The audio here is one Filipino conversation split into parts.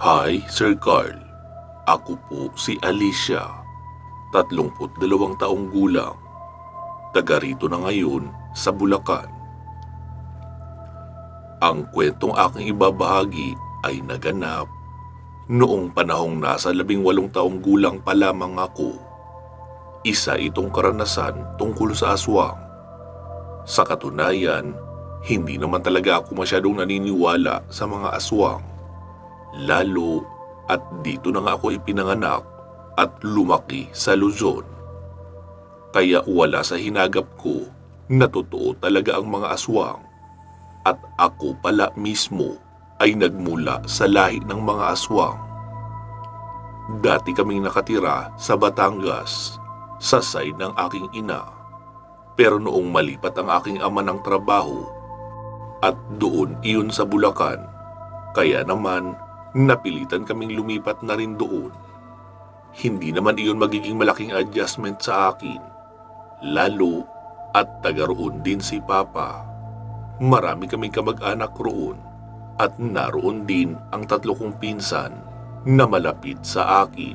Hi, Sir Carl. Ako po si Alicia, 32 taong gulang. Taga rito na ngayon sa Bulacan. Ang kwentong aking ibabahagi ay naganap noong panahong nasa 18 taong gulang pa lamang ako. Isa itong karanasan tungkol sa aswang. Sa katunayan, hindi naman talaga ako masyadong naniniwala sa mga aswang. Lalo at dito na nga ako ipinanganak at lumaki sa Luzon. Kaya wala sa hinagap ko na totoo talaga ang mga aswang. At ako pala mismo ay nagmula sa lahi ng mga aswang. Dati kaming nakatira sa Batangas, sa side ng aking ina. Pero noong malipat ang aking ama ng trabaho, at doon iyon sa Bulacan, kaya naman napilitan kaming lumipat na rin doon. Hindi naman iyon magiging malaking adjustment sa akin, lalo at taga roon din si Papa. Marami kaming kamag-anak roon at naroon din ang 3 kong pinsan na malapit sa akin.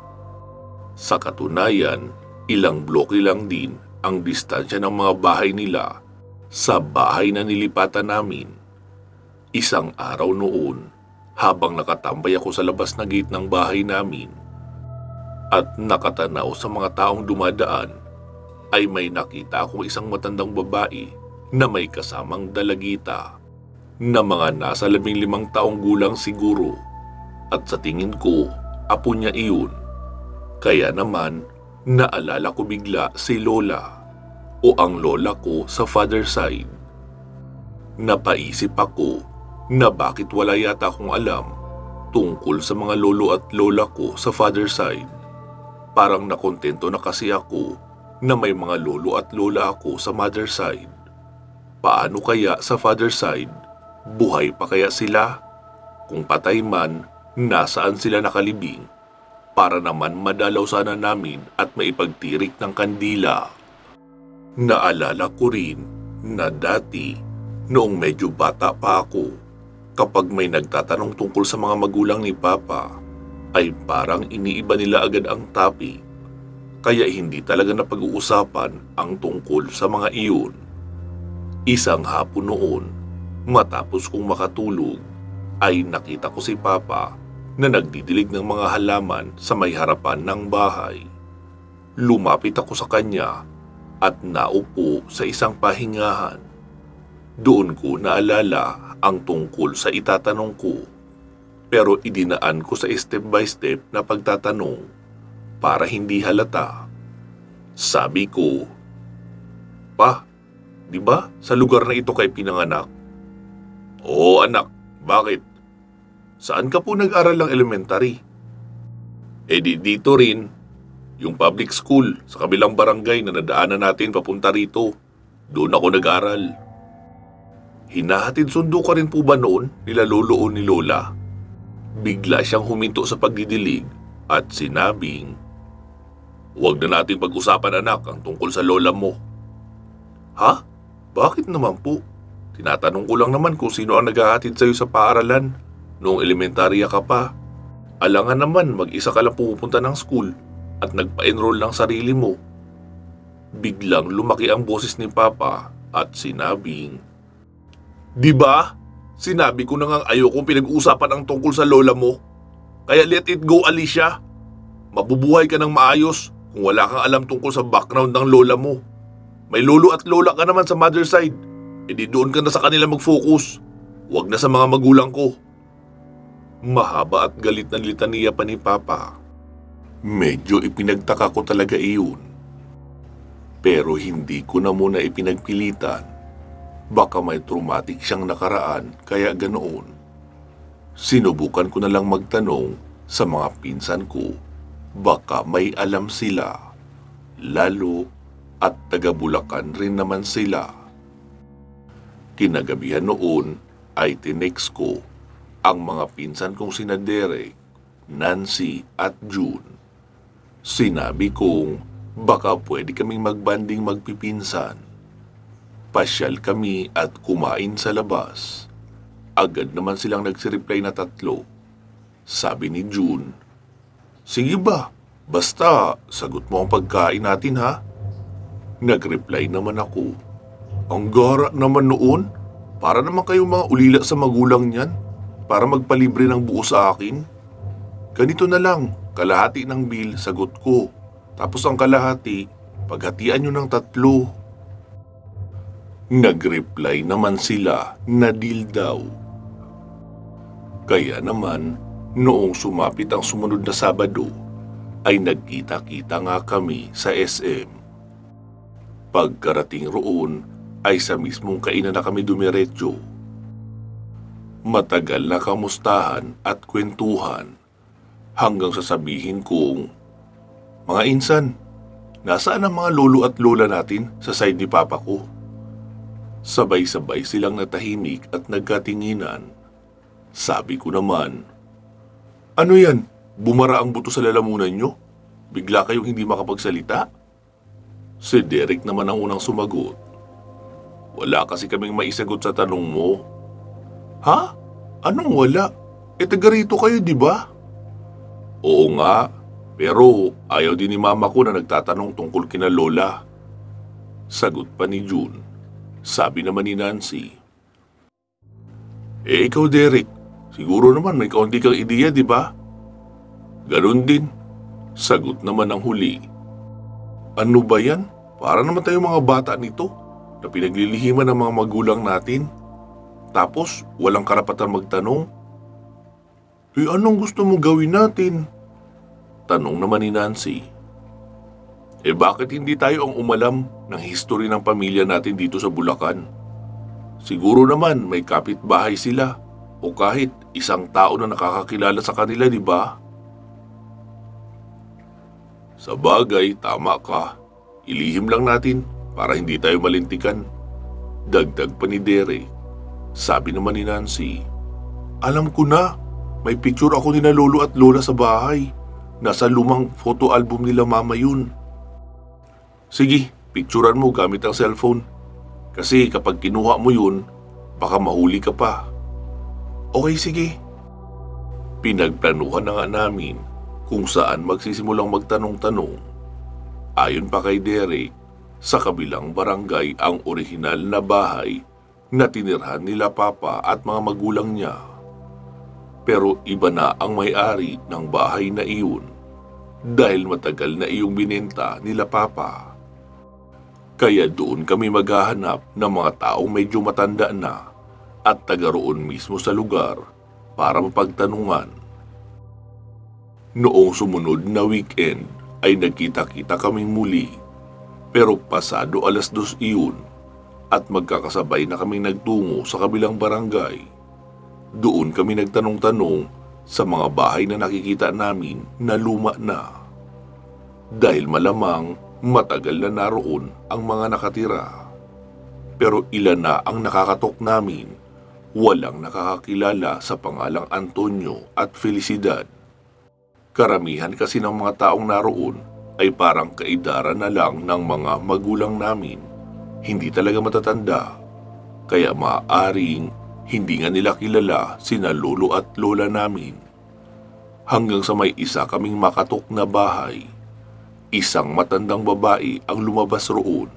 Sa katunayan, ilang bloke lang din ang distansya ng mga bahay nila sa bahay na nilipatan namin. Isang araw noon, habang nakatambay ako sa labas na gate ng bahay namin at nakatanaw sa mga taong dumadaan, ay may nakita akong isang matandang babae na may kasamang dalagita na mga nasa 15 taong gulang siguro, at sa tingin ko, apo niya iyon. Kaya naman, naalala ko bigla si Lola o ang lola ko sa father side. Napaisip ako na bakit wala yata akong alam tungkol sa mga lolo at lola ko sa father side. Parang nakontento na kasi ako na may mga lolo at lola ako sa mother side. Paano kaya sa father side? Buhay pa kaya sila? Kung patay man, nasaan sila nakalibing? Para naman madalaw sana namin at maipagtirik ng kandila. Naalala ko rin na dati, noong medyo bata pa ako, kapag may nagtatanong tungkol sa mga magulang ni Papa, ay parang iniiba nila agad ang topic. Kaya hindi talaga napag-uusapan ang tungkol sa mga iyon. Isang hapon noon, matapos kong makatulog, ay nakita ko si Papa na nagdidilig ng mga halaman sa may harapan ng bahay. Lumapit ako sa kanya at naupo sa isang pahingahan. Doon ko naalala ang tungkol sa itatanong ko, pero idinaan ko sa step by step na pagtatanong para hindi halata. Sabi ko, "Pa, di ba sa lugar na ito kayo pinanganak?" "Oo anak, bakit? Saan ka po nag-aral ng elementary?" Dito rin, yung public school sa kabilang barangay na nadaanan natin papunta rito. Doon ako nag-aral." "Hinahatid sundo ka rin po ba noon nila lolo o ni lola?" Bigla siyang huminto sa pagdidilig at sinabing, "Huwag na natin pag-usapan anak ang tungkol sa lola mo." "Ha? Bakit naman po? Tinatanong ko lang naman kung sino ang naghahatid sa'yo sa paaralan noong elementarya ka pa. Alangan naman mag-isa ka lang pumupunta ng school at nagpa-enroll ng sarili mo." Biglang lumaki ang boses ni Papa at sinabing, "Di ba? Sinabi ko na nga ayokong pinag-uusapan ang tungkol sa lola mo. Kaya let it go, Alicia. Mabubuhay ka ng maayos kung wala kang alam tungkol sa background ng lola mo. May lolo at lola ka naman sa mother side. Di doon ka na sa kanila mag-focus. Huwag na sa mga magulang ko." Mahaba at galit na litaniya pa ni Papa. Medyo ipinagtaka ko talaga iyon. Pero hindi ko na muna ipinagpilitan. Baka may traumatic siyang nakaraan kaya ganoon. Sinubukan ko na lang magtanong sa mga pinsan ko. Baka may alam sila. Lalo at taga Bulacan rin naman sila. Kinagabihan noon ay tinext ko ang mga pinsan kong sina Derek, Nancy at June. Sinabi kong baka pwede kaming magbanding magpipinsan. Pasyal kami at kumain sa labas. Agad naman silang nagsireply na 3. Sabi ni June. Sige ba, basta sagot mo ang pagkain natin ha. Nag-reply naman ako. Ang gara naman noon, para naman kayong mga ulila sa magulang niyan, para magpalibre ng buo sa akin. Ganito na lang, kalahati ng bill, sagot ko. Tapos ang kalahati, paghatian nyo ng 3. Nag-reply naman sila na deal daw. Kaya naman, noong sumapit ang sumunod na Sabado, ay nagkita-kita nga kami sa SM. Pagkarating roon, ay sa mismong kainan na kami dumiretso. Matagal na kamustahan at kwentuhan hanggang sasabihin kong, mga insan, nasaan ang mga lolo at lola natin sa side ni papa ko? Sabay-sabay silang natahimik at nagkatinginan. Sabi ko naman, ano yan? Bumara ang buto sa lalamunan nyo? Bigla kayong hindi makapagsalita? Si Derek naman ang unang sumagot. Wala kasi kaming maisagot sa tanong mo. Ha? Anong wala? Taga rito kayo, di ba? Oo nga, pero ayaw din ni mama ko na nagtatanong tungkol kina lola. Sagot pa ni June. Sabi naman ni Nancy. Ikaw Derek, siguro naman may kaunti kang ideya, di ba? Ganon din. Sagot naman ang huli. Ano ba yan? Para naman tayong mga bata nito na pinaglilihiman ng mga magulang natin. Tapos walang karapatan magtanong. Anong gusto mong gawin natin? Tanong naman ni Nancy. Bakit hindi tayo ang umalam ng history ng pamilya natin dito sa Bulacan? Siguro naman may kapitbahay sila o kahit isang tao na nakakakilala sa kanila, di ba? Sa bagay, tama ka. Ilihim lang natin para hindi tayo malintikan. Dagdag pa ni Derek. Sabi naman ni Nancy. Alam ko na, may picture ako ni na lolo at lola sa bahay. Nasa lumang photo album nila mama yun. Sige, picturean mo gamit ang cellphone. Kasi kapag kinuha mo yun, baka mahuli ka pa. Okay, sige. Pinagplanuhan na nga namin kung saan magsisimulang magtanong-tanong. Ayon pa kay Derek, sa kabilang barangay ang orihinal na bahay na tinirhan nila papa at mga magulang niya. Pero iba na ang may-ari ng bahay na iyon dahil matagal na iyong binenta nila papa. Kaya doon kami maghahanap ng mga taong medyo matanda na at taga roon mismo sa lugar para mapagtanungan. Noong sumunod na weekend ay nagkita-kita kaming muli, pero pasado 2:00 iyon at magkakasabay na kaming nagtungo sa kabilang barangay. Doon kami nagtanong-tanong sa mga bahay na nakikita namin na luma na. Dahil malamang matagal na naroon ang mga nakatira. Pero ilan na ang nakakatok namin, walang nakakakilala sa pangalang Antonio at Felicidad. Karamihan kasi ng mga taong naroon ay parang kaedaran na lang ng mga magulang namin. Hindi talaga matatanda. Kaya maaaring hindi nga nila kilala sina lolo at lola namin. Hanggang sa may isa kaming makatok na bahay. Isang matandang babae ang lumabas roon.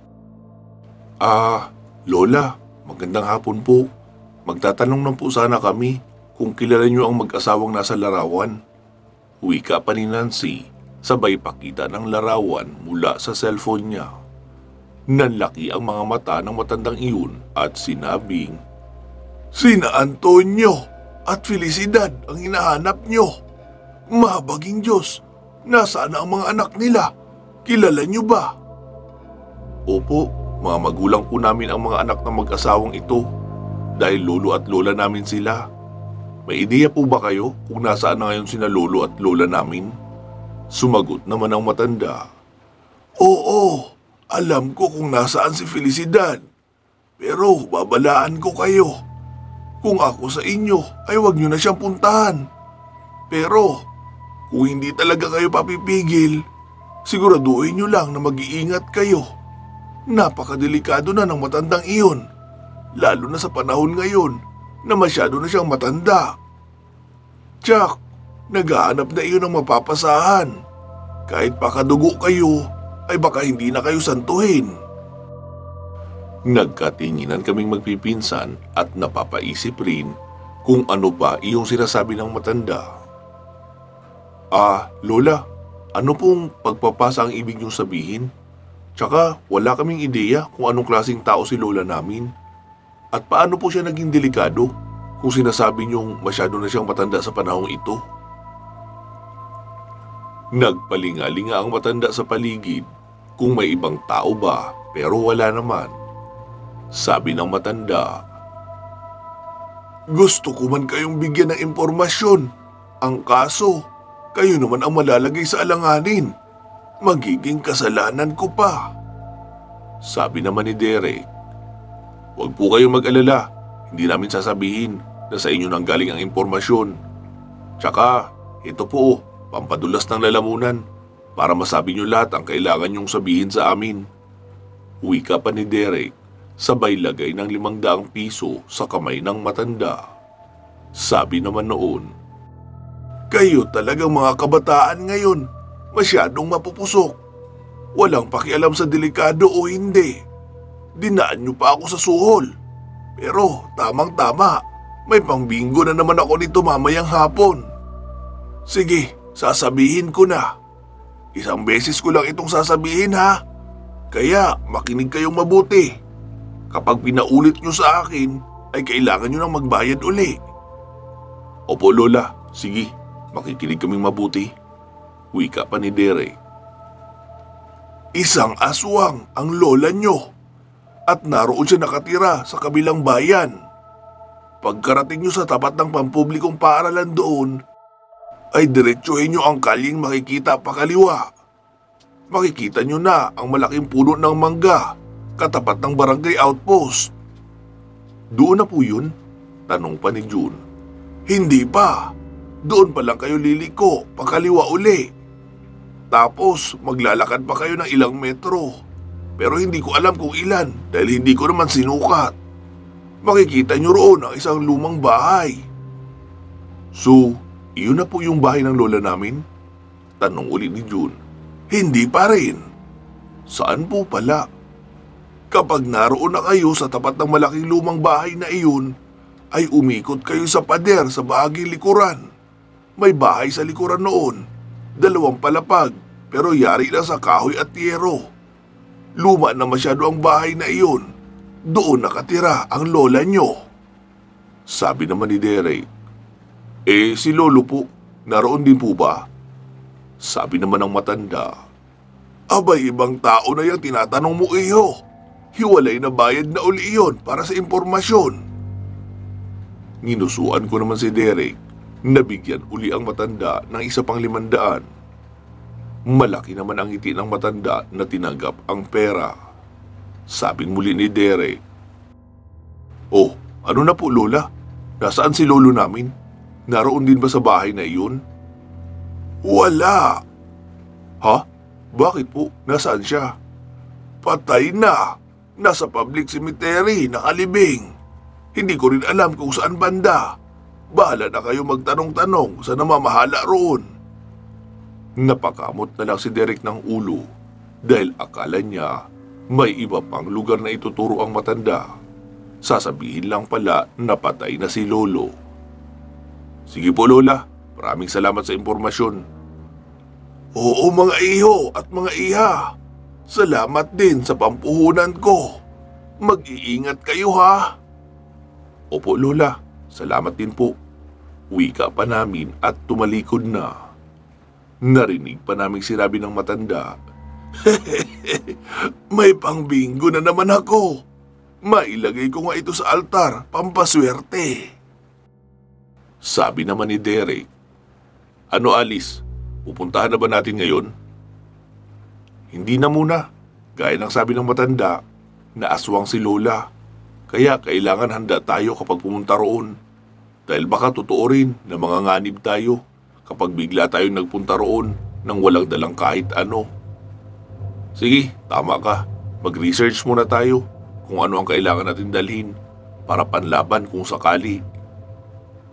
Lola, magandang hapon po. Magtatanong lang po sana kami kung kilala niyo ang mag-asawang nasa larawan. Wika pa ni Nancy, sabay pakita ng larawan mula sa cellphone niya. Nanlaki ang mga mata ng matandang iyon at sinabing, Sina Antonio at Felicidad ang hinahanap niyo. Mahabaging Diyos, nasaan ang mga anak nila? Kilala niyo ba? Opo, mga magulang po namin ang mga anak ng mag-asawang ito dahil lolo at lola namin sila. May ideya po ba kayo kung nasaan na ngayon sina lolo at lola namin? Sumagot naman ang matanda. Oo, alam ko kung nasaan si Felicidad. Pero babalaan ko kayo. Kung ako sa inyo ay huwag niyo na siyang puntahan. Pero kung hindi talaga kayo papipigil, siguraduhin niyo lang na mag-iingat kayo. Napakadelikado na ng matandang iyon, lalo na sa panahon ngayon na masyado na siyang matanda. Tsak, naghahanap na iyon ng mapapasahan. Kahit pakadugo kayo, ay baka hindi na kayo santuhin. Nagkatinginan kaming magpipinsan at napapaisip rin kung ano pa iyong sinasabi ng matanda. Lola, ano pong pagpapasa ang ibig niyong sabihin? Tsaka wala kaming ideya kung anong klaseng tao si lola namin. At paano po siya naging delikado kung sinasabi niyong masyado na siyang matanda sa panahong ito? Nagpalingalinga ang matanda sa paligid kung may ibang tao ba, pero wala naman. Sabi ng matanda, Gusto ko man kayong bigyan ng impormasyon. Ang kaso, kayo naman ang malalagay sa alanganin. Magiging kasalanan ko pa. Sabi naman ni Derek, huwag po kayong mag-alala. Hindi namin sasabihin na sa inyo nang galing ang impormasyon. Tsaka, ito po, pampadulas ng lalamunan para masabi nyo lahat ang kailangan nyong sabihin sa amin. Wika pa ni Derek, sabay lagay ng 500 piso sa kamay ng matanda. Sabi naman noon, Kayo talagang mga kabataan ngayon, masyadong mapupusok. Walang pakialam sa delikado o hindi. Dinaan niyo pa ako sa suhol. Pero tamang-tama, may pangbingo na naman ako nito mamayang hapon. Sige, sasabihin ko na. Isang beses ko lang itong sasabihin ha. Kaya makinig kayong mabuti. Kapag pinaulit nyo sa akin, ay kailangan nyo nang magbayad uli. Opo lola, sige, makikinig kaming mabuti. Wika pa ni Derek. Isang aswang ang lola nyo at naroon siya nakatira sa kabilang bayan. Pagkarating nyo sa tapat ng pampublikong paaralan doon, ay diretsuhin nyo ang kalyeng makikita pakaliwa. Makikita nyo na ang malaking puno ng mangga katapat ng barangay outpost. Doon na po yun? Tanong pa ni June. Hindi pa. Doon pa lang kayo liliko, pakaliwa uli. Tapos maglalakad pa kayo ng ilang metro. Pero hindi ko alam kung ilan dahil hindi ko naman sinukat. Makikita nyo roon ang isang lumang bahay. So, iyon na po yung bahay ng lola namin? Tanong ulit ni June. Hindi pa rin. Saan po pala? Kapag naroon na kayo sa tapat ng malaking lumang bahay na iyon, ay umikot kayo sa pader sa bahaging likuran. May bahay sa likuran noon, 2 palapag pero yari lang sa kahoy at tiyero. Luma na masyado ang bahay na iyon. Doon nakatira ang lola nyo. Sabi naman ni Derek. Si lolo po, naroon din po ba? Sabi naman ng matanda. Abay, ibang tao na yung tinatanong mo iyo. Hiwalay na bayad na uli iyon para sa impormasyon. Ginusuan ko naman si Derek. Nabigyan uli ang matanda ng isa pang 500. Malaki naman ang ngiti ng matanda na tinanggap ang pera. Sabing muli ni Derek. Oh, ano na po lola? Nasaan si lolo namin? Naroon din ba sa bahay na iyon? Wala. Ha? Bakit po? Nasaan siya? Patay na. Nasa public cemetery, nakalibing. Hindi ko rin alam kung saan banda. Bahala na kayo magtanong-tanong sa namamahala roon. Napakamot na lang si Derek ng ulo dahil akala niya may iba pang lugar na ituturo ang matanda. Sasabihin lang pala na patay na si lolo. Sige po lola, maraming salamat sa impormasyon. Oo mga iho at mga iha. Salamat din sa pampuhunan ko. Mag-iingat kayo ha. Opo lola, salamat din po. Wika pa namin at tumalikod na. Narinig pa naming sinabi ng matanda. May pangbingo na naman ako. Mailagay ko nga ito sa altar, pampaswerte. Sabi naman ni Derek. Ano Alice, pupuntahan na ba natin ngayon? Hindi na muna. Gaya ng sabi ng matanda, naaswang si lola. Kaya kailangan handa tayo kapag pumunta roon. Dahil baka totoo rin na mga nganib tayo kapag bigla tayong nagpunta roon nang walang dalang kahit ano. Sige, tama ka. Mag-research muna tayo kung ano ang kailangan natin dalhin para panlaban kung sakali.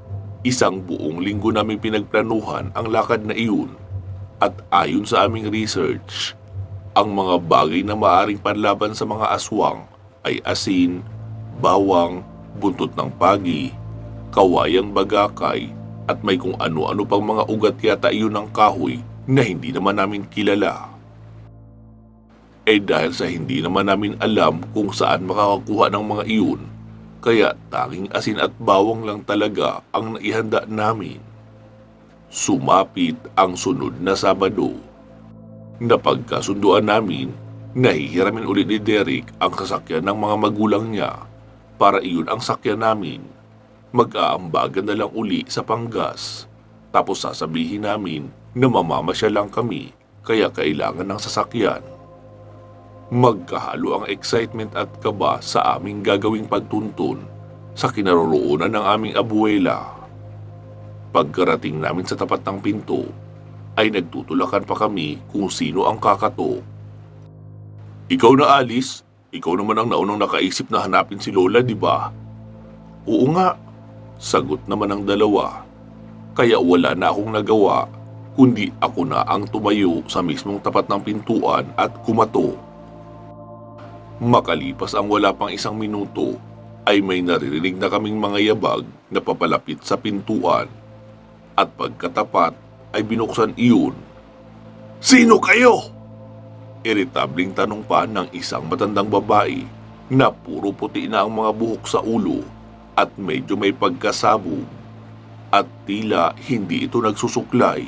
Isang buong linggo namin pinagplanuhan ang lakad na iyon at ayon sa aming research, ang mga bagay na maaring panlaban sa mga aswang ay asin, bawang, buntot ng pagi, kawayang bagakay at may kung ano-ano pang mga ugat yata iyon ng kahoy na hindi naman namin kilala. Dahil sa hindi naman namin alam kung saan makakakuha ng mga iyon, kaya tanging asin at bawang lang talaga ang naihanda namin. Sumapit ang sunod na Sabado. Napagkasunduan namin, nahihiramin ulit ni Derek ang sasakyan ng mga magulang niya para iyon ang sakyan namin. Mag-aambagan na lang uli sa Pangas, tapos sasabihin namin na mamamasya lang kami kaya kailangan ng sasakyan. Magkahalo ang excitement at kaba sa aming gagawing pagtuntun sa kinaroroonan ng aming abuela. Pagkarating namin sa tapat ng pinto, ay nagtutulakan pa kami kung sino ang kakato. Ikaw na, Alice? Ikaw naman ang naunang nakaisip na hanapin si Lola, di ba? Oo nga, sagot naman ng dalawa. Kaya wala na akong nagawa, kundi ako na ang tumayo sa mismong tapat ng pintuan at kumato. Makalipas ang wala pang 1 minuto, ay may naririnig na kaming mga yabag na papalapit sa pintuan. At pagkatapat ay binuksan iyon. Sino kayo? Iritabling tanong pa ng isang matandang babae na puro puti na ang mga buhok sa ulo at medyo may pagkasabog at tila hindi ito nagsusuklay.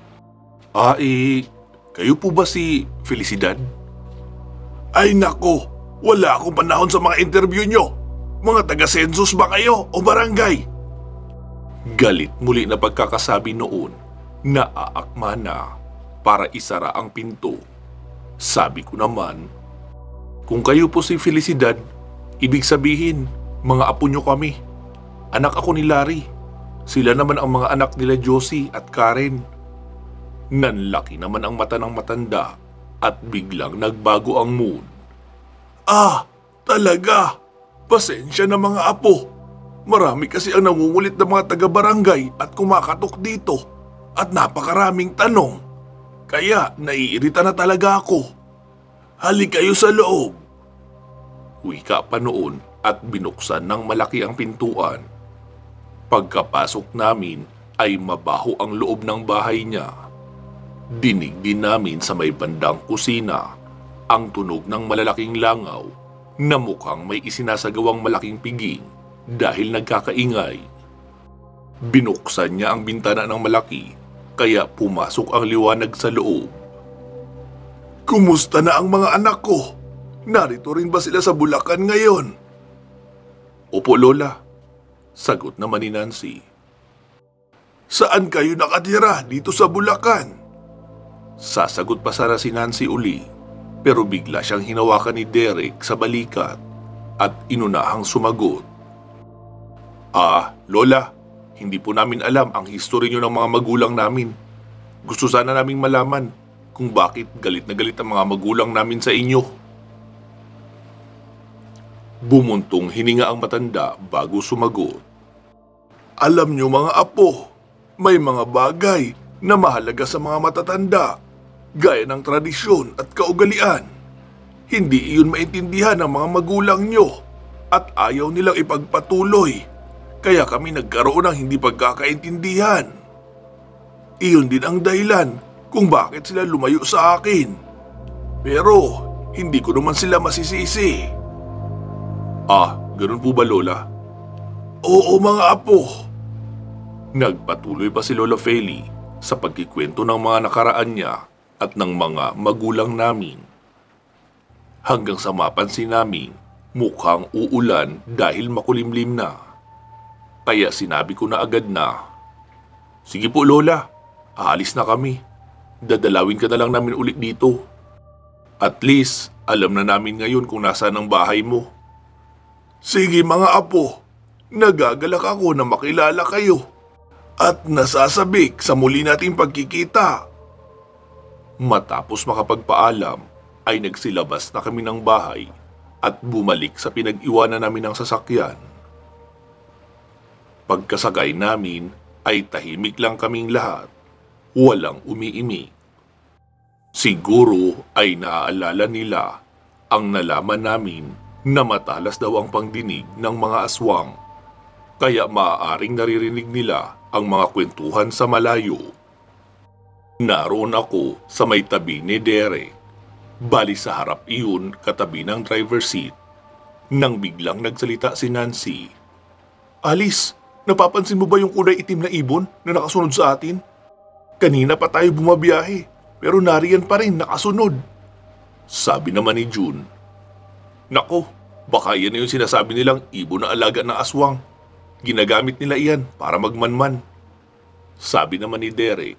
Kayo po ba si Felicidad? Ay nako, wala akong panahon sa mga interview nyo. Mga taga-census ba kayo o barangay? Galit muli na pagkakasabi noon na aakma na para isara ang pinto. Sabi ko naman, kung kayo po si Felicidad, ibig sabihin, mga apo nyo kami. Anak ako ni Larry. Sila naman ang mga anak nila Josie at Karen. Nanlaki naman ang mata ng matanda at biglang nagbago ang mood. Ah, talaga? Pasensya na mga apo. Marami kasi ang nangungulit ng mga taga-barangay at kumakatok dito at napakaraming tanong. Kaya naiirita na talaga ako. Halik kayo sa loob. Wika pa noon at binuksan ng malaki ang pintuan. Pagkapasok namin ay mabaho ang loob ng bahay niya. Dinig din namin sa may bandang kusina ang tunog ng malalaking langaw na mukhang may isinasagawang malaking piging dahil nagkakaingay. Binuksan niya ang bintana ng malaki kaya pumasok ang liwanag sa loob. Kumusta na ang mga anak ko? Narito rin ba sila sa Bulacan ngayon? Opo, Lola. Sagot naman ni Nancy. Saan kayo nakatira dito sa Bulacan? Sasagot pa sana si Nancy uli, pero bigla siyang hinawakan ni Derek sa balikat at inunahang sumagot. Lola, hindi po namin alam ang history niyo ng mga magulang namin. Gusto sana naming malaman kung bakit galit na galit ang mga magulang namin sa inyo. Bumuntong hininga ang matanda bago sumagot. Alam niyo mga apo, may mga bagay na mahalaga sa mga matatanda, gaya ng tradisyon at kaugalian. Hindi iyon maintindihan ng mga magulang niyo at ayaw nilang ipagpatuloy, kaya kami nagkaroon ng hindi pagkakaintindihan. Iyon din ang dahilan kung bakit sila lumayo sa akin. Pero hindi ko naman sila masisisi. Ganun po ba, Lola? Oo mga apo. Nagpatuloy pa si Lola Feli sa pagkikwento ng mga nakaraan niya at ng mga magulang namin. Hanggang sa mapansin namin, mukhang uulan dahil makulimlim na. Kaya sinabi ko na agad na, sige po Lola, aalis na kami. Dadalawin ka na lang namin ulit dito. At least, alam na namin ngayon kung nasaan ang bahay mo. Sige mga apo, nagagalak ako na makilala kayo at nasasabik sa muli nating pagkikita. Matapos makapagpaalam, ay nagsilabas na kami ng bahay at bumalik sa pinag-iwanan namin ng sasakyan. Pagkasakay namin ay tahimik lang kaming lahat, walang umiimik. Siguro ay naaalala nila ang nalaman namin na matalas daw ang pangdinig ng mga aswang, kaya maaaring naririnig nila ang mga kwentuhan sa malayo. Naroon ako sa may tabi ni Derek, bali sa harap iyon katabi ng driver seat, nang biglang nagsalita si Nancy. Alice, napapansin mo ba yung kulay itim na ibon na nakasunod sa atin? Kanina pa tayo bumabiyahe, pero nariyan pa rin nakasunod. Sabi naman ni June. Nako, baka yan na yung sinasabi nilang ibon na alaga ng aswang. Ginagamit nila iyan para magmanman. Sabi naman ni Derek.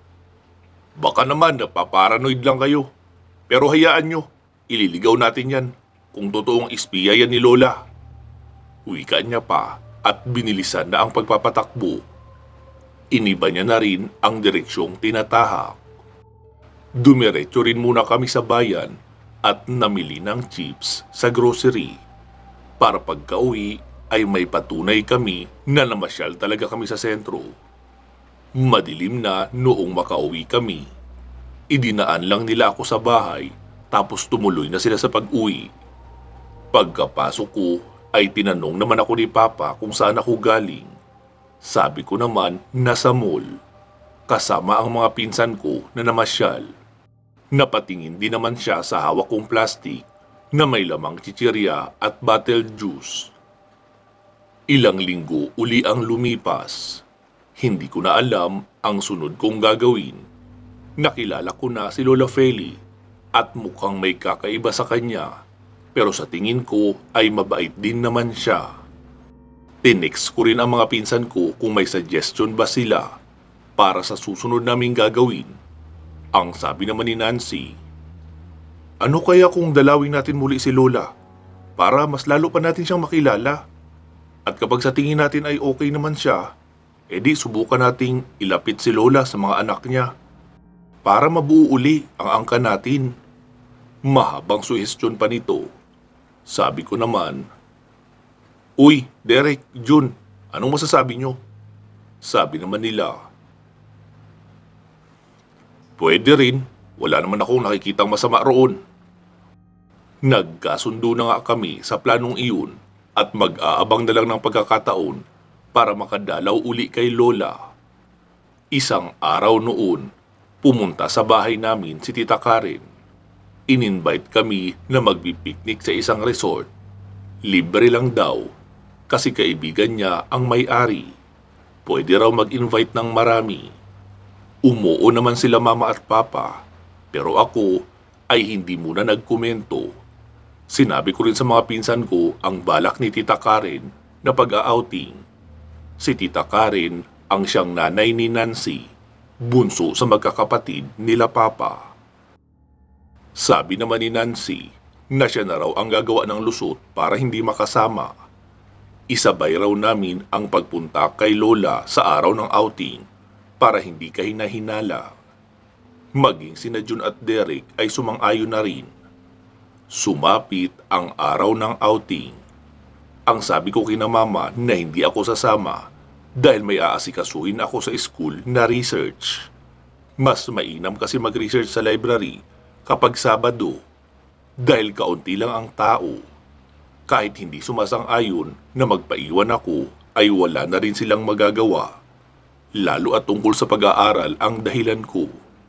Baka naman napaparanoid lang kayo. Pero hayaan nyo, ililigaw natin yan kung totoong espiya yan ni Lola. Wika niya pa at binilisan na ang pagpapatakbo. Iniba niya na rin ang direksyong tinatahak. Dumiretso rin muna kami sa bayan at namili ng chips sa grocery. Para pagka-uwi ay may patunay kami na namasyal talaga kami sa sentro. Madilim na noong makauwi kami. Idinaan lang nila ako sa bahay tapos tumuloy na sila sa pag-uwi. Pagkapasok ko ay tinanong naman ako ni Papa kung saan ako galing. Sabi ko naman nasa mall. Kasama ang mga pinsan ko na namasyal. Napatingin din naman siya sa hawak kong plastic na may lamang chichirya at bottled juice. Ilang linggo uli ang lumipas. Hindi ko na alam ang sunod kong gagawin. Nakilala ko na si Lola Feli at mukhang may kakaiba sa kanya, pero sa tingin ko ay mabait din naman siya. Tinext ko rin ang mga pinsan ko kung may suggestion ba sila para sa susunod naming gagawin. Ang sabi naman ni Nancy, ano kaya kung dalawin natin muli si Lola para mas lalo pa natin siyang makilala? At kapag sa tingin natin ay okay naman siya, edi subukan nating ilapit si Lola sa mga anak niya para mabuo uli ang angka natin. Mahabang suhestyon pa nito. Sabi ko naman, Uy, Derek, June, anong masasabi nyo? Sabi naman nila, Pwede rin, wala naman akong nakikitang masama roon. Nagkasundo na nga kami sa planong iyon at mag-aabang na lang ng pagkakataon para makadalaw uli kay Lola. Isang araw noon, pumunta sa bahay namin si Tita Karen. In-invite kami na magpipiknik sa isang resort. Libre lang daw kasi kaibigan niya ang may-ari. Pwede raw mag-invite ng marami. Umuo naman sila mama at papa, pero ako ay hindi muna nagkomento. Sinabi ko rin sa mga pinsan ko ang balak ni Tita Karen na pag-outing. Si Tita Karen ang siyang nanay ni Nancy, bunso sa magkakapatid nila papa. Sabi naman ni Nancy na siya na raw ang gagawa ng lusot para hindi makasama. Isabay raw namin ang pagpunta kay Lola sa araw ng outing para hindi kahina-hinala. Maging sina June at Derek ay sumang-ayon na rin. Sumapit ang araw ng outing. Ang sabi ko kina mama na hindi ako sasama dahil may aasikasuhin ako sa school na research. Mas mainam kasi mag-research sa library kapag Sabado dahil kaunti lang ang tao. Kahit hindi sumasang-ayon na magpaiwan ako ay wala na rin silang magagawa. Lalo at tungkol sa pag-aaral ang dahilan ko.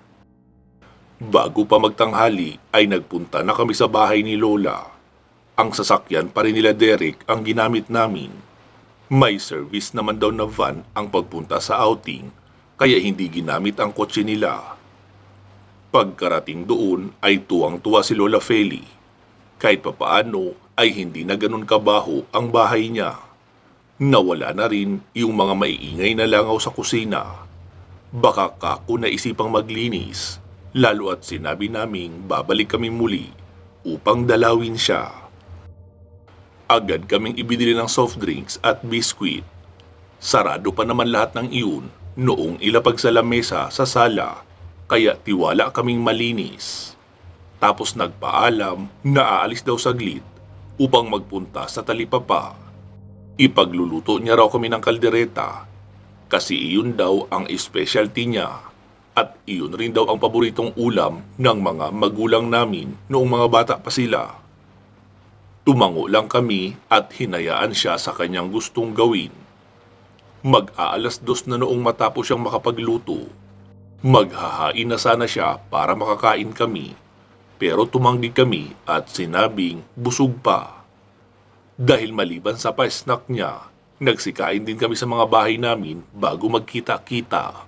Bago pa magtanghali ay nagpunta na kami sa bahay ni Lola. Ang sasakyan pa rin nila Derek ang ginamit namin. May service naman daw na van ang pagpunta sa outing kaya hindi ginamit ang kotse nila. Pagkarating doon ay tuwang-tuwa si Lola Feli. Kahit papaano ay hindi na ganun kabaho ang bahay niya. Nawala na rin yung mga maiingay na langaw sa kusina. Baka kako na isipang maglinis, lalo at sinabi naming babalik kami muli upang dalawin siya. Agad kaming ibinili ng soft drinks at biskwit. Sarado pa naman lahat ng iyon noong ilapag sa lamesa sa sala, kaya tiwala kaming malinis. Tapos nagpaalam na aalis daw saglit upang magpunta sa talipapa. Ipagluluto niya raw kami ng kaldereta. Kasi iyon daw ang specialty niya at iyon rin daw ang paboritong ulam ng mga magulang namin noong mga bata pa sila. Tumango lang kami at hinayaan siya sa kanyang gustong gawin. Mag-aalas 2 na noong matapos siyang makapagluto. Maghahain na sana siya para makakain kami, pero tumanggi kami at sinabing busog pa. Dahil maliban sa pa-snack niya, nagsikain din kami sa mga bahay namin bago magkita-kita.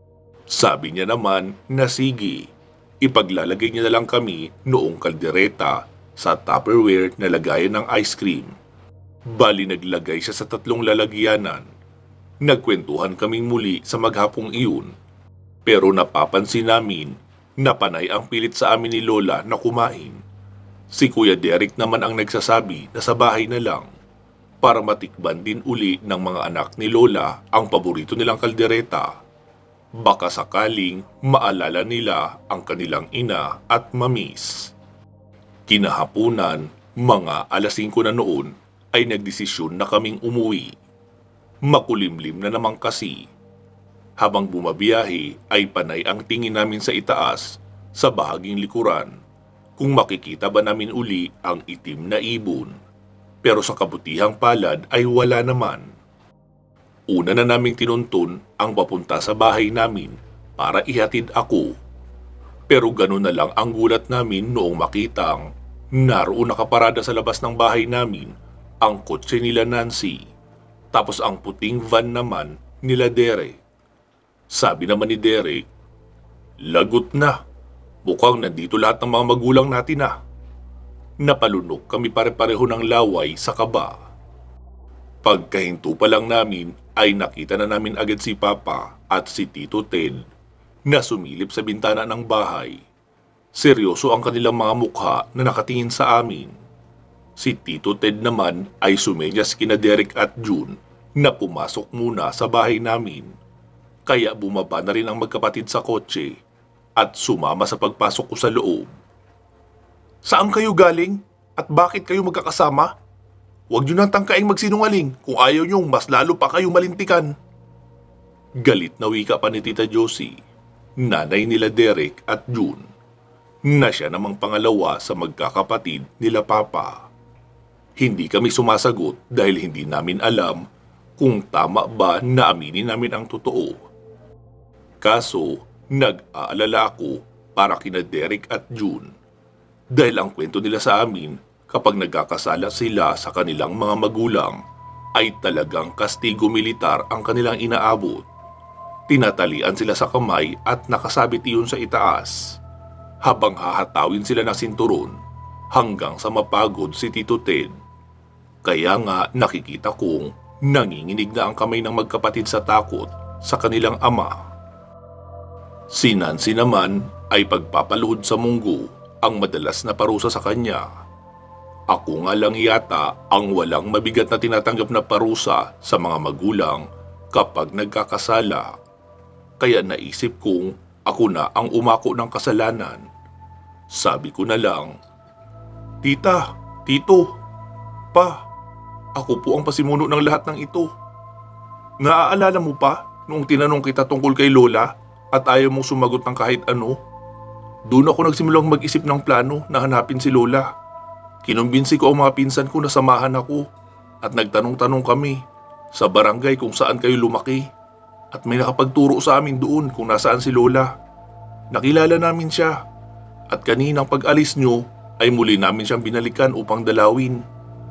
Sabi niya naman na sige, ipaglalagay niya na lang kami noong kaldereta sa Tupperware na lagayan ng ice cream. Bali naglagay siya sa 3 lalagyanan. Nagkwentuhan kaming muli sa maghapong iyon, pero napapansin namin na panay ang pilit sa amin ni Lola na kumain. Si Kuya Derek naman ang nagsasabi na sa bahay na lang para matikban din uli ng mga anak ni Lola ang paborito nilang kaldereta. Baka sakaling maalala nila ang kanilang ina at mamis. Kinahapunan, mga alas 5 na noon, ay nagdesisyon na kaming umuwi. Makulimlim na naman kasi. Habang bumabiyahe ay panay ang tingin namin sa itaas, sa bahaging likuran, kung makikita ba namin uli ang itim na ibon. Pero sa kabutihang palad ay wala naman. Una na naming tinuntun ang papunta sa bahay namin para ihatid ako. Pero ganun na lang ang gulat namin noong makitang naroon nakaparada sa labas ng bahay namin ang kotse nila Nancy, tapos ang puting van naman nila Derek. Sabi naman ni Derek, "Lagot na, mukhang nandito lahat ng mga magulang natin na." Napalunok kami pare-pareho ng laway sa kaba. Pagkahinto pa lang namin ay nakita na namin agad si Papa at si Tito Ted na sumilip sa bintana ng bahay. Seryoso ang kanilang mga mukha na nakatingin sa amin. Si Tito Ted naman ay sumenyas kina Derek at June na pumasok muna sa bahay namin. Kaya bumaba na rin ang magkapatid sa kotse at sumama sa pagpasok ko sa loob. "Saan kayo galing? At bakit kayo magkakasama? Huwag nyo nang tangkaing magsinungaling kung ayaw nyong mas lalo pa kayo malintikan." Galit na wika pa ni Tita Josie, nanay nila Derek at June, na siya namang pangalawa sa magkakapatid nila Papa. Hindi kami sumasagot dahil hindi namin alam kung tama ba na aminin namin ang totoo. Kaso, nag-aalala ako para kina Derek at June dahil ang kwento nila sa amin kapag nagkakasala sila sa kanilang mga magulang ay talagang kastigo militar ang kanilang inaabot. Tinatalian sila sa kamay at nakasabit iyon sa itaas habang hahatawin sila ng sinturon hanggang sa mapagod si Tito Ted. Kaya nga nakikita kong nanginginig na ang kamay ng magkapatid sa takot sa kanilang ama. Si Nancy naman ay pagpapaluhod sa munggo ang madalas na parusa sa kanya. Ako nga lang yata ang walang mabigat na tinatanggap na parusa sa mga magulang kapag nagkakasala. Kaya naisip kong ako na ang umako ng kasalanan. Sabi ko na lang, "Tita, Tito, Pa, ako po ang pasimuno ng lahat ng ito. Naaalala mo pa noong tinanong kita tungkol kay Lola at ayaw mong sumagot ng kahit ano? Doon ako nagsimulang mag-isip ng plano na hanapin si Lola. Kinumbinsi ko ang mga pinsan ko na samahan ako at nagtanong-tanong kami sa barangay kung saan kayo lumaki at may nakapagturo sa amin doon kung nasaan si Lola. Nakilala namin siya at kaninang pag-alis nyo ay muli namin siyang binalikan upang dalawin."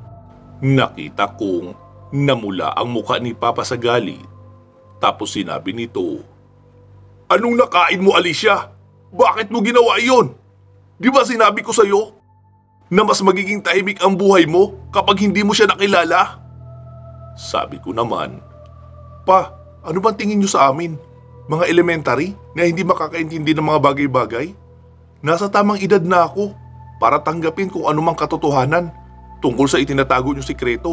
Nakita kong namula ang mukha ni Papa sa galit. Tapos sinabi nito, "Anong nakain mo, Alicia? Bakit mo ginawa iyon? Di ba sinabi ko sa'yo na mas magiging tahimik ang buhay mo kapag hindi mo siya nakilala?" Sabi ko naman, "Pa, ano bang tingin niyo sa amin? Mga elementary na hindi makakaintindi ng mga bagay-bagay? Nasa tamang edad na ako para tanggapin kung anumang katotohanan tungkol sa itinatago niyong sikreto.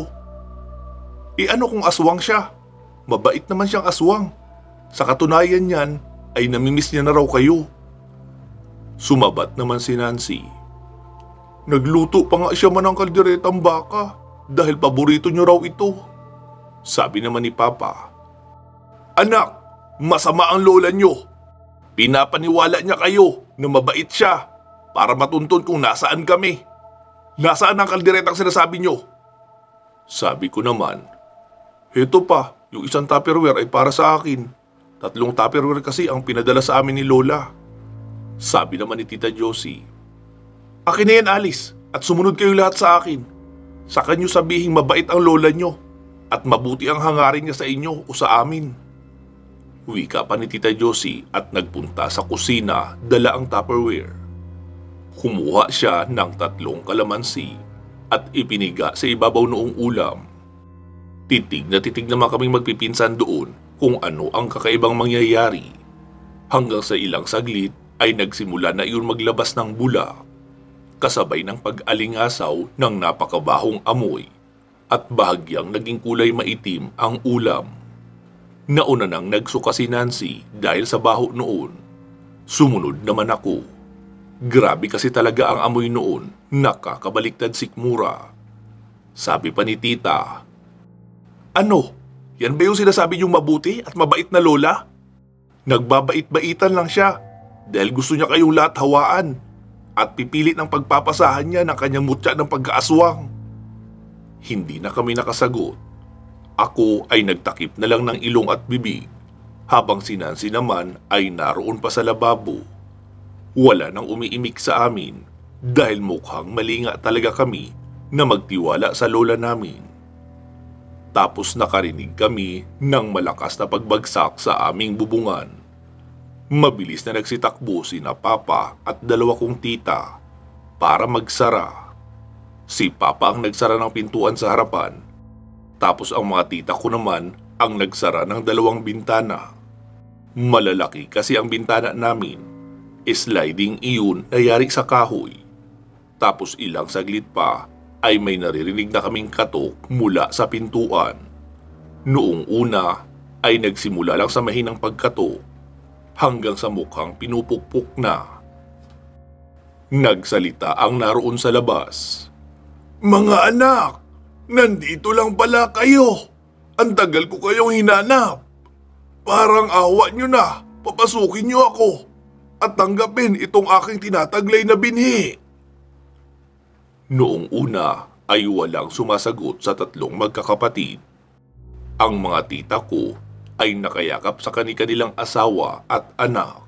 Ano kung aswang siya? Mabait naman siyang aswang. Sa katunayan niyan ay namimiss niya na raw kayo." Sumabat naman si Nancy. "Nagluto pa nga siya man ng kalderetang baka dahil paborito niyo raw ito." Sabi naman ni Papa, Anak, masama ang lola nyo. Pinapaniwala niya kayo na mabait siya para matuntun kung nasaan kami. Nasaan ang kalderetang sinasabi nyo? Sabi ko naman, "Heto pa, yung isang Tupperware ay para sa akin. 3 Tupperware kasi ang pinadala sa amin ni Lola." Sabi naman ni Tita Josie, Akin na yan, Alice, at sumunod kayo lahat sa akin. Saka nyo sabihing mabait ang lola nyo at mabuti ang hangarin niya sa inyo o sa amin. Wika pa ni Tita Josie at nagpunta sa kusina dala ang Tupperware. Kumuha siya ng 3 kalamansi at ipiniga sa ibabaw noong ulam. Titig naman kaming magpipinsan doon kung ano ang kakaibang mangyayari. Hanggang sa ilang saglit ay nagsimula na iyon maglabas ng bula, kasabay ng pag-alingasaw ng napakabahong amoy at bahagyang naging kulay maitim ang ulam. Nauna nang nagsuka si Nancy dahil sa baho noon. Sumunod naman ako. Grabe kasi talaga ang amoy noon, nakakabaliktad sikmura. Sabi pa ni Tita, Ano? Yan ba yung sinasabi niyong mabuti at mabait na lola? Nagbabait-baitan lang siya dahil gusto niya kayong lahat hawaan at pipilit ng pagpapasahan niya ng kanyang mutya ng pagkaaswang. Hindi na kami nakasagot. Ako ay nagtakip na lang ng ilong at bibig habang si Nancy naman ay naroon pa sa lababo. Wala nang umiimik sa amin dahil mukhang mali nga talaga kami na magtiwala sa lola namin. Tapos nakarinig kami ng malakas na pagbagsak sa aming bubungan. Mabilis na nagsitakbo sina Papa at 2 kong tita para magsara. Si Papa ang nagsara ng pintuan sa harapan, tapos ang mga tita ko naman ang nagsara ng 2 bintana. Malalaki kasi ang bintana namin, sliding iyon na yari sa kahoy. Tapos ilang saglit pa ay may naririnig na kaming katok mula sa pintuan. Noong una ay nagsimula lang sa mahinang pagkatok hanggang sa mukhang pinupukpok na. Nagsalita ang naroon sa labas. Mga anak, nandito lang pala kayo. Ang tagal ko kayong hinanap. Parang awa nyo na, papasukin nyo ako at tanggapin itong aking tinataglay na binhi. Noong una ay walang sumasagot sa 3 magkakapatid. Ang mga tita ko ay nakayakap sa kani-kanilang asawa at anak.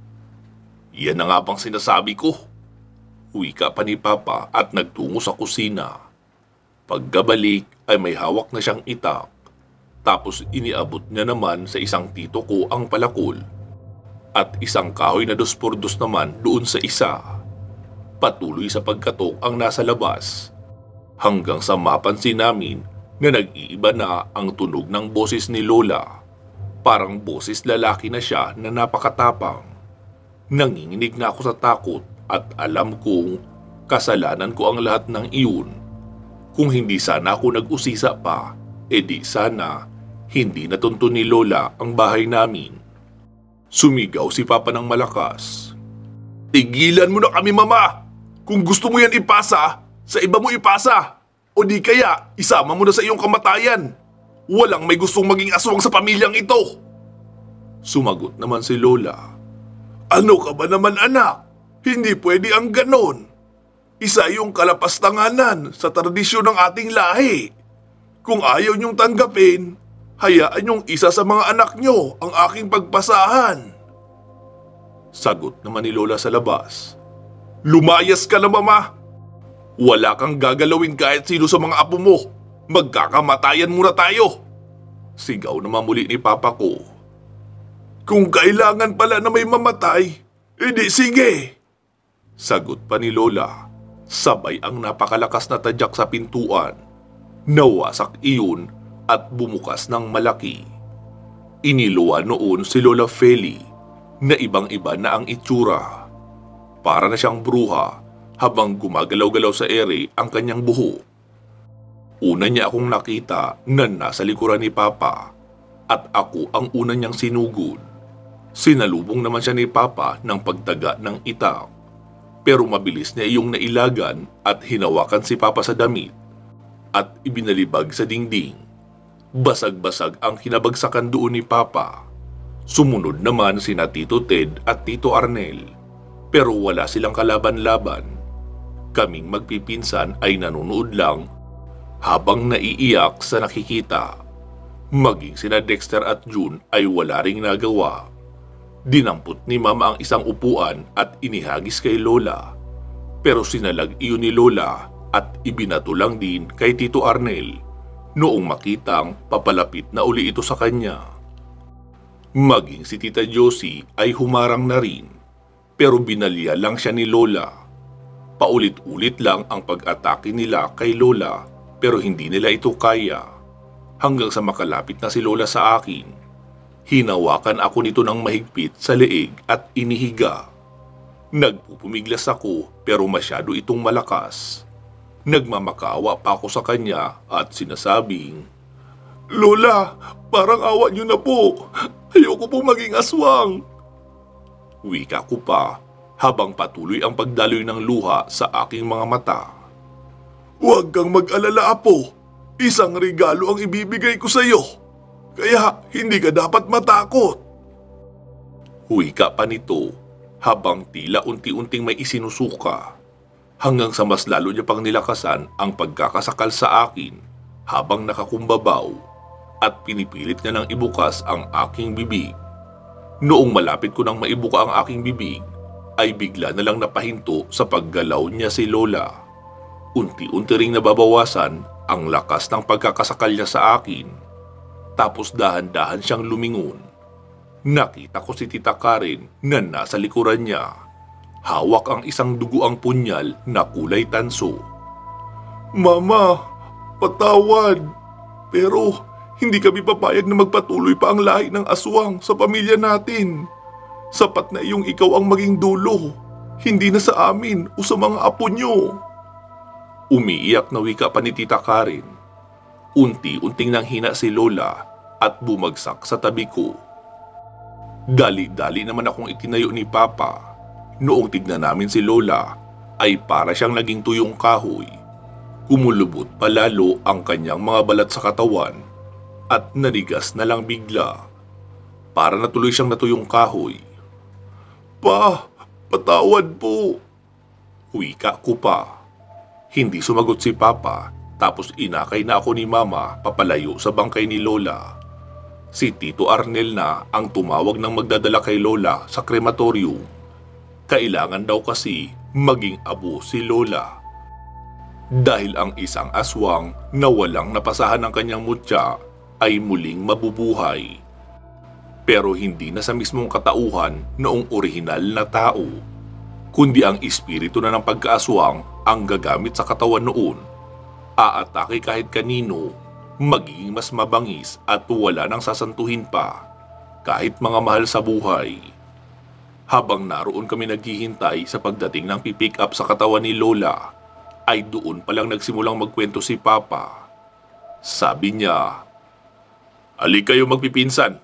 Yan na nga bang sinasabi ko? Wika pa ni Papa at nagtungo sa kusina. Pagkabalik ay may hawak na siyang itak. Tapos iniabot niya naman sa isang tito ko ang palakol. At isang kahoy na 2x2 naman doon sa isa. Patuloy sa pagkatok ang nasa labas. Hanggang sa mapansin namin na nag-iiba na ang tunog ng boses ni Lola. Parang boses lalaki na siya na napakatapang. Nanginginig na ako sa takot at alam kong kasalanan ko ang lahat ng iyon. Kung hindi sana ako nag-usisa pa, edi sana hindi natuntun ni Lola ang bahay namin. Sumigaw si Papa ng malakas. Tigilan mo na kami, Mama! Kung gusto mo yan ipasa, sa iba mo ipasa! O di kaya, isama mo na sa iyong kamatayan! Walang may gustong maging aswang sa pamilyang ito! Sumagot naman si Lola. Ano ka ba naman, anak? Hindi pwede ang ganon. Isa yung kalapastanganan sa tradisyon ng ating lahi. Kung ayaw niyong tanggapin, hayaan niyong isa sa mga anak niyo ang aking pagpasahan. Sagot naman ni Lola sa labas. Lumayas ka na, Mama! Wala kang gagalawin kahit sino sa mga apo mo. Magkakamatayan muna tayo. Sigaw naman muli ni Papa ko. Kung kailangan pala na may mamatay, edi sige. Sagot pa ni Lola. Sabay ang napakalakas na tadyak sa pintuan. Nawasak iyon at bumukas ng malaki. Iniluwa noon si Lola Feli na ibang-iba na ang itsura. Para na siyang bruha habang gumagalaw-galaw sa ere ang kanyang buhok. Una niya akong nakita na nasa likuran ni Papa at ako ang una niyang sinugod. Sinalubong naman siya ni Papa ng pagtaga ng itak. Pero mabilis niya iyong nailagan at hinawakan si Papa sa damit at ibinalibag sa dingding. Basag-basag ang kinabagsakan doon ni Papa. Sumunod naman sina Tito Ted at Tito Arnel, pero wala silang kalaban-laban. Kaming magpipinsan ay nanonood lang habang naiiyak sa nakikita. Maging sina Dexter at June ay wala ring nagawa. Dinampot ni Mama ang isang upuan at inihagis kay Lola. Pero sinalag iyon ni Lola at ibinato lang din kay Tito Arnel noong makitang papalapit na uli ito sa kanya. Maging si Tita Josie ay humarang na rin, pero binalya lang siya ni Lola. Paulit-ulit lang ang pag-atake nila kay Lola pero hindi nila ito kaya. Hanggang sa makalapit na si Lola sa akin, hinawakan ako nito ng mahigpit sa leeg at inihiga. Nagpupumiglas ako pero masyado itong malakas. Nagmamakawa pa ako sa kanya at sinasabing, "Lola, parang awa niyo na po. Ayoko po maging aswang." Wika ko pa habang patuloy ang pagdaloy ng luha sa aking mga mata. "Huwag kang mag-alala, Apo. Isang regalo ang ibibigay ko sa iyo. Kaya hindi ka dapat matakot." Wika pa nito habang tila unti-unting may isinusuka. Hanggang sa mas lalo niya pang nilakasan ang pagkakasakal sa akin habang nakakumbabaw at pinipilit niya nang ibukas ang aking bibig. Noong malapit ko nang maibuka ang aking bibig, ay bigla na lang napahinto sa paggalaw niya si Lola. Unti-unti ring nababawasan ang lakas ng pagkakasakal niya sa akin. Tapos dahan-dahan siyang lumingon. Nakita ko si Tita Karen na nasa likuran niya. Hawak ang isang duguang punyal na kulay tanso. "Mama, patawad. Pero hindi kami papayag na magpatuloy pa ang lahi ng aswang sa pamilya natin. Sapat na iyong ikaw ang maging dulo. Hindi na sa amin o sa mga apo niyo." Umiiyak na wika pa ni Tita Karen. Unti-unting nanghina si Lola at bumagsak sa tabi ko. Dali-dali naman akong itinayo ni Papa. Noong tignan namin si Lola, ay para siyang naging tuyong kahoy. Kumulubot palalo ang kanyang mga balat sa katawan at nanigas na lang bigla. Para natuloy siyang natuyong kahoy. "Pa, patawad po." Wika ko pa. Hindi sumagot si Papa, tapos inakay na ako ni Mama papalayo sa bangkay ni Lola. Si Tito Arnel na ang tumawag ng magdadala kay Lola sa krematorium. Kailangan daw kasi maging abo si Lola. Dahil ang isang aswang na walang napasahan ng kanyang mutya ay muling mabubuhay. Pero hindi na sa mismong katauhan noong orihinal na tao, kundi ang espiritu na ng pagkaaswang ang gagamit sa katawan noon. Aatake kahit kanino, magiging mas mabangis at wala nang sasantuhin pa, kahit mga mahal sa buhay. Habang naroon kami naghihintay sa pagdating ng pipick up sa katawan ni Lola, ay doon palang nagsimulang magkwento si Papa. Sabi niya, "Ali kayo magpipinsan.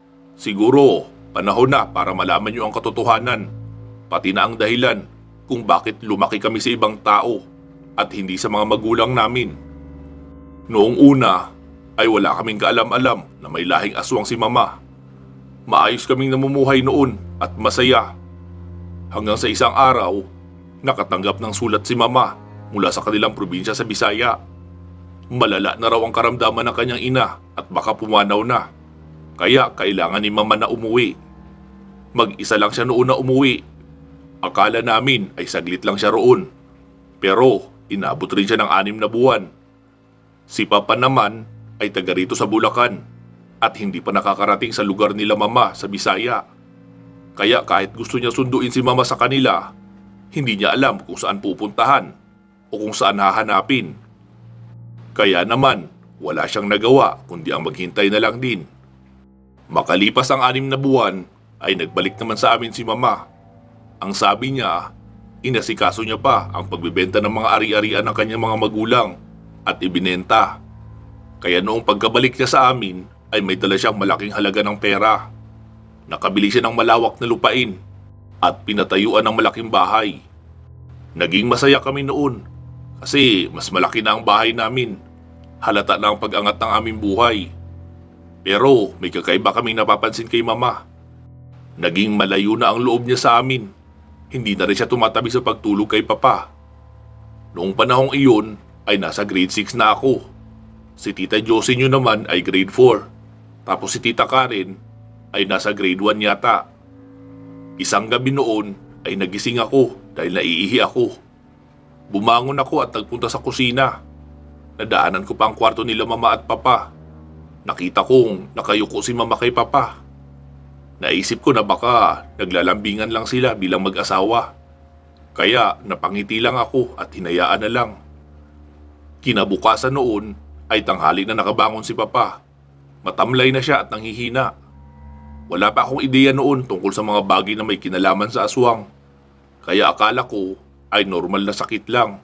Siguro panahon na para malaman niyo ang katotohanan, pati na ang dahilan kung bakit lumaki kami sa ibang tao at hindi sa mga magulang namin. Noong una ay wala kaming kaalam-alam na may lahing aswang si Mama. Maayos kaming namumuhay noon at masaya. Hanggang sa isang araw, nakatanggap ng sulat si Mama mula sa kanilang probinsya sa Bisaya. Malala na raw ang karamdaman ng kanyang ina at baka pumanaw na. Kaya kailangan ni Mama na umuwi. Mag-isa lang siya noon na umuwi. Akala namin ay saglit lang siya roon. Pero inabot rin siya ng 6 na buwan. Si Papa naman ay taga rito sa Bulacan at hindi pa nakakarating sa lugar nila Mama sa Bisaya. Kaya kahit gusto niya sunduin si Mama sa kanila, hindi niya alam kung saan pupuntahan o kung saan hahanapin. Kaya naman, wala siyang nagawa kundi ang maghintay na lang din. Makalipas ang 6 na buwan, ay nagbalik naman sa amin si Mama. Ang sabi niya, inasikaso niya pa ang pagbebenta ng mga ari-arian ng kanyang mga magulang at ibinenta. Kaya noong pagkabalik niya sa amin, ay may dala siyang malaking halaga ng pera. Nakabili siya ng malawak na lupain at pinatayuan ng malaking bahay. Naging masaya kami noon kasi mas malaki na ang bahay namin. Halata na ang pag-angat ng aming buhay Pero may kakaiba kaming napapansin kay Mama. Naging malayo na ang loob niya sa amin. Hindi na rin siya tumatabi sa pagtulog kay Papa. Noong panahong iyon ay nasa grade 6 na ako. Si Tita Josie nyo naman ay grade 4. Tapos si Tita Karen ay nasa grade 1 yata. Isang gabi noon ay nagising ako dahil naiihi ako. Bumangon ako at nagpunta sa kusina. Nadaanan ko pa ang kwarto nila Mama at Papa. Nakita kong nakayuko si Mama kay Papa. Naisip ko na baka naglalambingan lang sila bilang mag-asawa. Kaya napangiti lang ako at hinayaan na lang. Kinabukasan noon ay tanghali na nakabangon si Papa. Matamlay na siya at nanghihina. Wala pa akong ideya noon tungkol sa mga bagay na may kinalaman sa aswang. Kaya akala ko ay normal na sakit lang.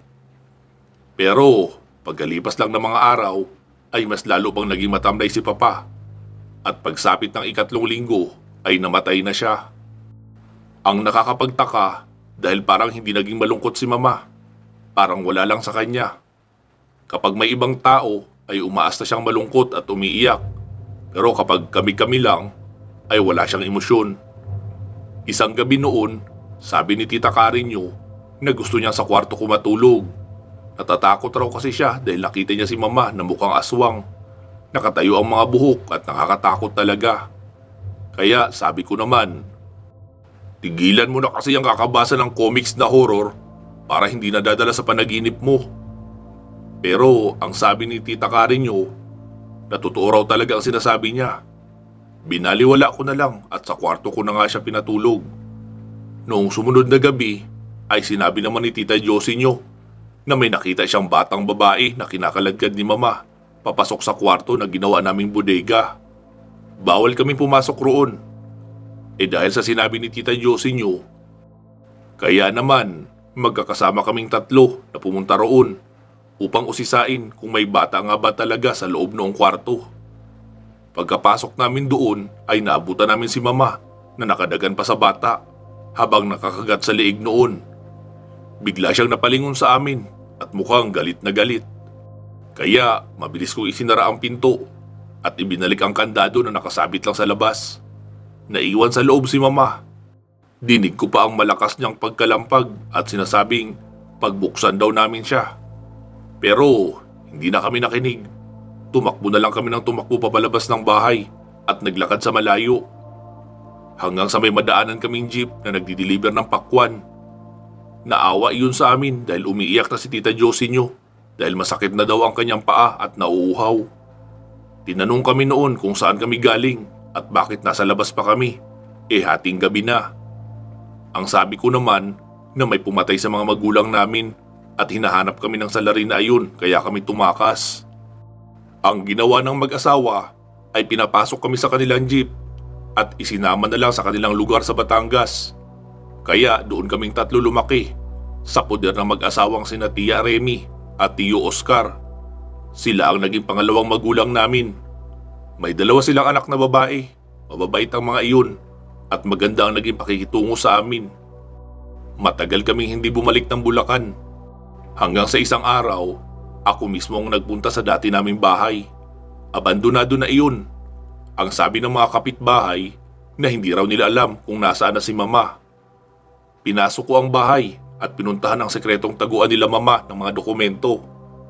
Pero pagkalipas lang ng mga araw ay mas lalo pang naging matamlay si Papa. At pagsapit ng 3 linggo ay namatay na siya. Ang nakakapagtaka dahil parang hindi naging malungkot si Mama. Parang wala lang sa kanya. Kapag may ibang tao ay umaas na siyang malungkot at umiiyak. Pero kapag kami-kami lang ay wala siyang emosyon. Isang gabi noon, sabi ni Tita Karen nyo na gusto niya sa kwarto ko matulog. Natatakot raw kasi siya dahil nakita niya si Mama na mukhang aswang. Nakatayo ang mga buhok at nakakatakot talaga. Kaya sabi ko naman, tigilan mo na kasi ang kakabasa ng comics na horror para hindi nadadala sa panaginip mo. Pero ang sabi ni Tita Karen nyo, natotoo raw talaga ang sinasabi niya. Binaliwala ko na lang at sa kwarto ko na nga siya pinatulog. Noong sumunod na gabi ay sinabi naman ni Tita Josie nyo na may nakita siyang batang babae na kinakaladkad ni Mama papasok sa kwarto na ginawa naming bodega. Bawal kaming pumasok roon. Dahil sa sinabi ni Tita Josie nyo, kaya naman magkakasama kaming 3 na pumunta roon upang usisain kung may bata nga ba talaga sa loob noong kwarto. Pagkapasok namin doon ay naabutan namin si Mama na nakadagan pa sa bata habang nakakagat sa leeg noon. Bigla siyang napalingon sa amin at mukhang galit na galit. Kaya mabilis kong isinara ang pinto at ibinalik ang kandado na nakasabit lang sa labas. Naiwan sa loob si Mama. Dinig ko pa ang malakas niyang pagkalampag at sinasabing pagbuksan daw namin siya. Pero hindi na kami nakinig. Tumakbo na lang kami ng tumakbo papalabas ng bahay at naglakad sa malayo. Hanggang sa may madaanan kaming jeep na nagdi-deliver ng pakwan. Naawa iyon sa amin dahil umiiyak na si Tita Josie nyo dahil masakit na daw ang kanyang paa at nauuhaw. Tinanong kami noon kung saan kami galing at bakit nasa labas pa kami. Hating gabi na. Ang sabi ko naman na may pumatay sa mga magulang namin at hinahanap kami ng salarin na ayun kaya kami tumakas. Ang ginawa ng mag-asawa ay pinapasok kami sa kanilang jeep at isinama na lang sa kanilang lugar sa Batangas. Kaya doon kaming 3 lumaki sa poder ng mag-asawang sina Tia Remy at Tio Oscar. Sila ang naging pangalawang magulang namin. May 2 silang anak na babae. Mababait ang mga iyon at maganda ang naging pakikitungo sa amin. Matagal kaming hindi bumalik ng Bulacan. Hanggang sa isang araw, ako mismo ang nagpunta sa dati naming bahay. Abandonado na iyon. Ang sabi ng mga kapitbahay na hindi raw nila alam kung nasaan na si Mama. Pinasok ko ang bahay at pinuntahan ang sekretong taguan nila Mama ng mga dokumento.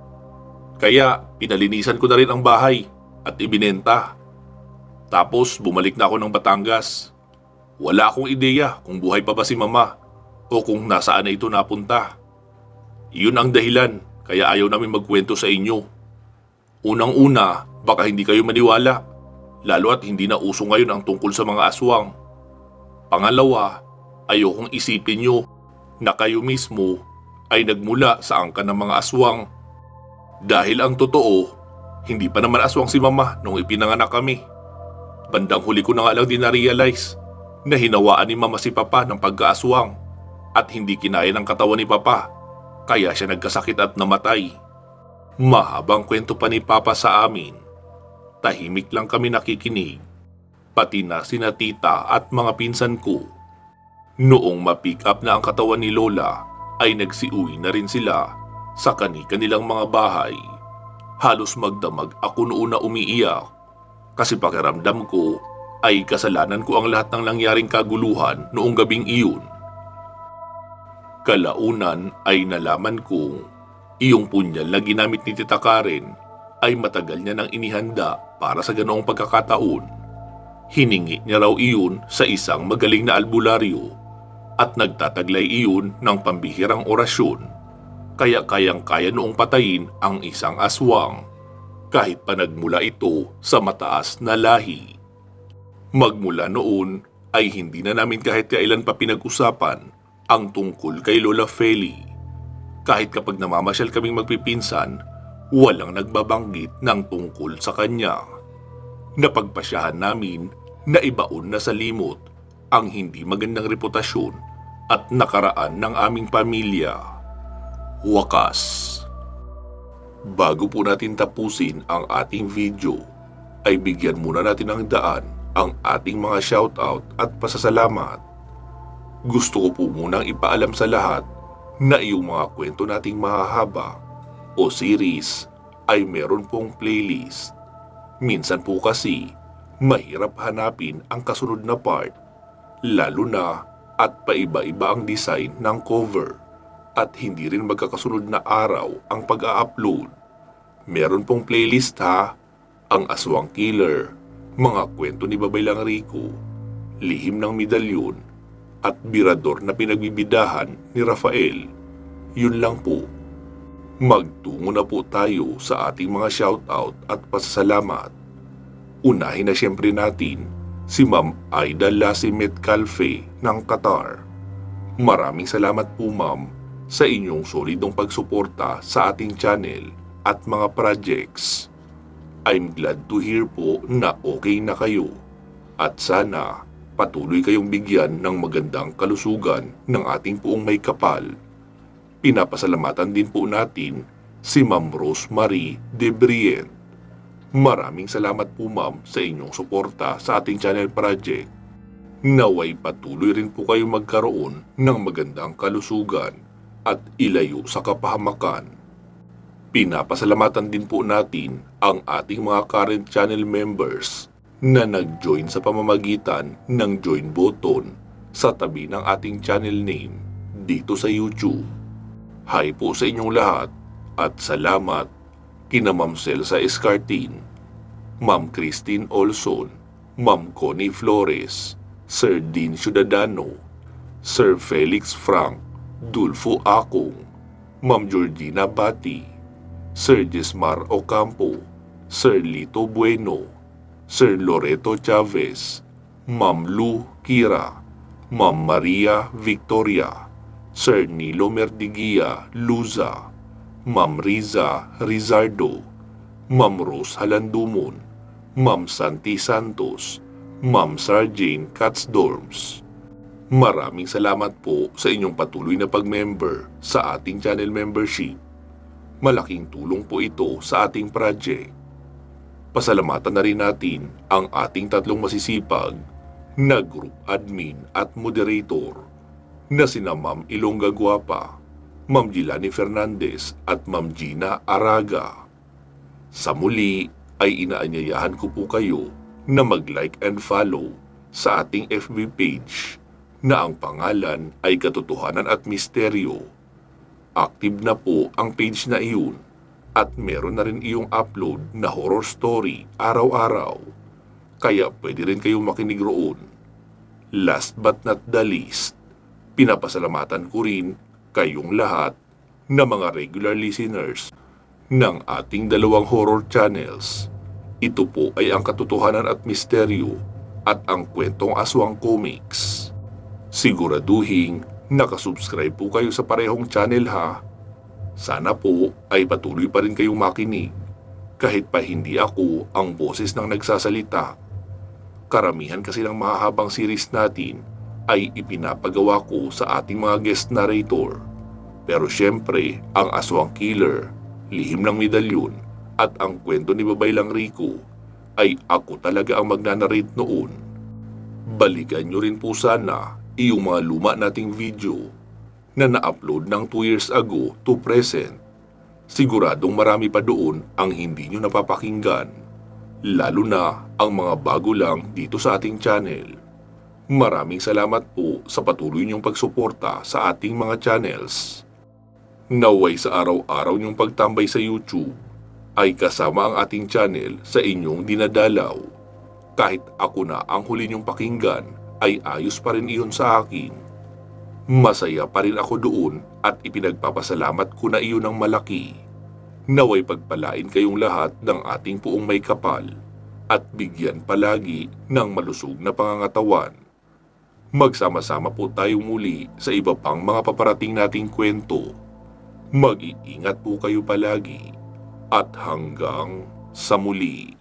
Kaya pinalinisan ko na rin ang bahay at ibinenta. Tapos bumalik na ako ng Batangas. Wala akong ideya kung buhay pa ba si Mama o kung nasaan na ito napunta. Iyon ang dahilan kaya ayaw namin magkwento sa inyo. Unang-una, baka hindi kayo maniwala, lalo at hindi na uso ngayon ang tungkol sa mga aswang. Pangalawa, ayokong isipin nyo na kayo mismo ay nagmula sa angkan ng mga aswang. Dahil ang totoo, hindi pa naman aswang si Mama nung ipinanganak kami. Bandang huli ko na nga lang din na-realize na hinawaan ni Mama si Papa ng pagkaaswang at hindi kinaya ng katawan ni Papa, kaya siya nagkasakit at namatay. Mahabang kwento pa ni Papa sa amin. Tahimik lang kami nakikinig, pati na sina tita at mga pinsan ko. Noong ma-pick up na ang katawan ni Lola, ay nagsiuwi na rin sila sa kanilang mga bahay. Halos magdamag ako noon na umiiyak. Kasi pakiramdam ko ay kasalanan ko ang lahat ng nangyaring kaguluhan noong gabing iyon. Kalaunan ay nalaman kong iyong punyal na ginamit ni Tita Karen ay matagal niya nang inihanda para sa ganoong pagkakataon. Hiningi niya raw iyon sa isang magaling na albularyo at nagtataglay iyon ng pambihirang orasyon, kaya kayang-kaya noong patayin ang isang aswang kahit pa nagmula ito sa mataas na lahi. Magmula noon ay hindi na namin kahit kailan pa pinag-usapan ang tungkol kay Lola Feli. Kahit kapag namamasyal kaming magpipinsan, walang nagbabanggit ng tungkol sa kanya. Napagpasyahan namin na ibaon na sa limot ang hindi magandang reputasyon at nakaraan ng aming pamilya. Wakas. Bago po natin tapusin ang ating video, ay bigyan muna natin ng daan ang ating mga shoutout at pasasalamat. Gusto ko po munang ipaalam sa lahat na iyong mga kwento nating mahahaba o series ay meron pong playlist. Minsan po kasi mahirap hanapin ang kasunod na part, lalo na at paiba-iba ang design ng cover at hindi rin magkakasunod na araw ang pag-a-upload. Meron pong playlist ha, ang Aswang Killer, mga kwento ni Babay Langrico, Lihim ng Medalyon, at Birador na pinagbibidahan ni Rafael. Yun lang po. Magtungo na po tayo sa ating mga shoutout at pasasalamat. Unahin na siyempre natin si Ma'am Aida Lasimet Calfe ng Qatar. Maraming salamat po ma'am sa inyong solidong pagsuporta sa ating channel at mga projects. I'm glad to hear po na okay na kayo at sana patuloy kayong bigyan ng magandang kalusugan ng ating puong may kapal. Pinapasalamatan din po natin si Ma'am Rosemary De Brient. Maraming salamat po ma'am sa inyong suporta sa ating channel project. Naway patuloy rin po kayong magkaroon ng magandang kalusugan at ilayo sa kapahamakan. Pinapasalamatan din po natin ang ating mga current channel members na nag-join sa pamamagitan ng join button sa tabi ng ating channel name dito sa YouTube. Hi po sa inyong lahat at salamat kina Ma'am Celsa Escartin, Ma'am Christine Olson, Ma'am Connie Flores, Sir Dean Ciudadano, Sir Felix Frank, Dulfo Akong, Ma'am Georgina Bati, Sir Jesmar Ocampo, Sir Lito Bueno, Sir Loreto Chavez, Ma'am Lu Kira, Ma'am Maria Victoria, Sir Nilo Merdigia Luza, Ma'am Riza Rizardo, Ma'am Rose Halandumon, Ma'am Santi Santos, Ma'am Sarjane Katzdorms. Maraming salamat po sa inyong patuloy na pag-member sa ating channel membership. Malaking tulong po ito sa ating project. Pasalamatan na rin natin ang ating tatlong masisipag na group admin at moderator na sina Ma'am Ilongga Guapa, Ma'am Gilani Fernandez at Ma'am Gina Araga. Sa muli ay inaanyayahan ko po kayo na mag-like and follow sa ating FB page na ang pangalan ay Katotohanan at Misteryo. Active na po ang page na iyon at meron na rin iyong upload na horror story araw-araw. Kaya pwede rin kayong makinig roon. Last but not the least, pinapasalamatan ko rin kayong lahat na mga regular listeners ng ating dalawang horror channels. Ito po ay ang Katotohanan at Misteryo at ang Kwentong Aswang Comics. Siguraduhin nakasubscribe po kayo sa parehong channel ha. Sana po ay patuloy pa rin kayong makinig kahit pa hindi ako ang boses ng nagsasalita. Karamihan kasi ng mahahabang series natin ay ipinapagawa ko sa ating mga guest narrator. Pero syempre, ang Aswang Killer, Lihim ng Medalyon at ang kwento ni Babay Langrico ay ako talaga ang magnanarrate noon. Balikan nyo rin po sana iyong mga luma nating video na na-upload ng 2 years ago to present. Siguradong marami pa doon ang hindi nyo napapakinggan. lalo na ang mga bago lang dito sa ating channel. Maraming salamat po sa patuloy niyong pagsuporta sa ating mga channels. Naway sa araw-araw niyong pagtambay sa YouTube ay kasama ang ating channel sa inyong dinadalaw. Kahit ako na ang huli niyong pakinggan ay ayos pa rin iyon sa akin. Masaya pa rin ako doon at ipinagpapasalamat ko na iyon ng malaki. Naway pagpalain kayong lahat ng ating puong may kapal at bigyan palagi ng malusog na pangangatawan. Magsama-sama po tayong muli sa iba pang mga paparating nating kwento. Mag-iingat po kayo palagi at hanggang sa muli.